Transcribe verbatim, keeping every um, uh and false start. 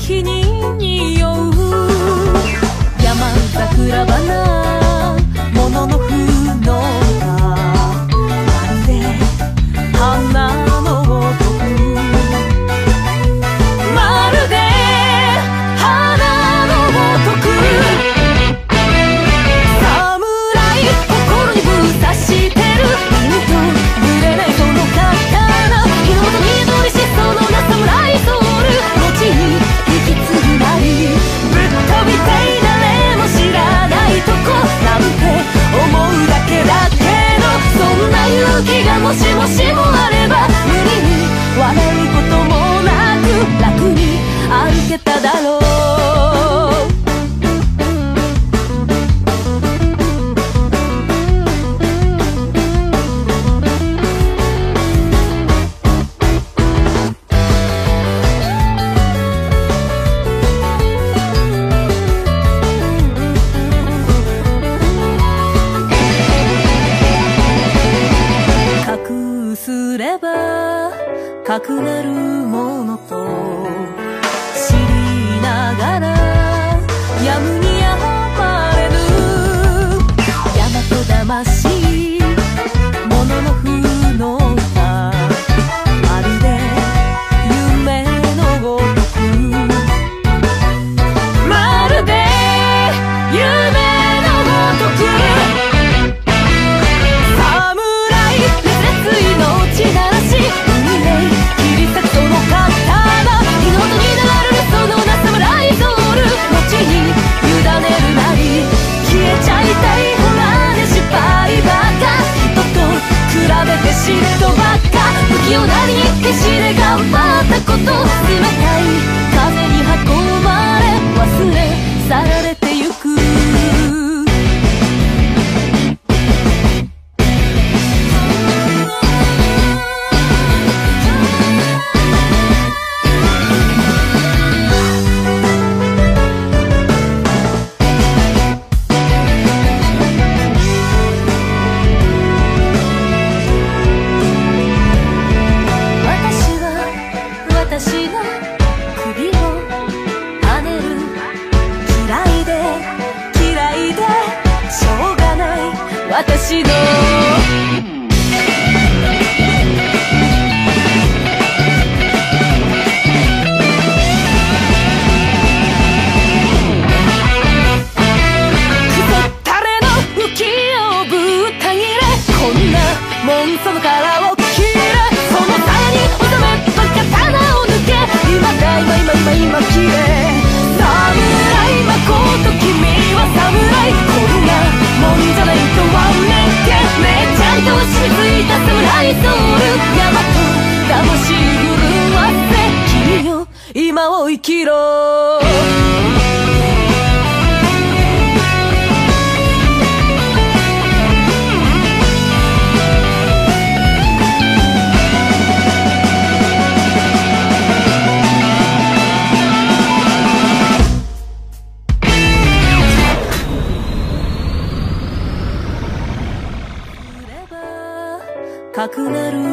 日に匂う山桜花ものの風のがまるで花のごとくまるで花のごとく侍心にぶさしてる犬とぶれないその刀日の元に通りしそうな侍ソウル後に引き継ぐなりぶっ飛びたい誰も知らないとこなんて思うだけだけどそんな勇気がもしもしもあれば無理に笑うこともなく楽に歩けただろう隠れるものと知りながらやむにやまれぬ大和魂ものの風の歌まるで夢のごとくまるで夢のごとく侍熱烈命ならし切り裂くその刀二の音に流れるそのな侍ソウル後に委ねるなり消えちゃいたいほらね失敗ばっか人と比べて嫉妬ばっか不器用なりに必死で頑張ったこと冷たい風に運ばれ忘れ去られてゆく私のこんなもんその殻を切れその鞘に収めた刀を抜け今だ今今今今切れ侍まこと君は侍こんなもんじゃないとわめけめちゃんと染みついた侍ソウル大和魂震わせ君よ今を生きろ隠れる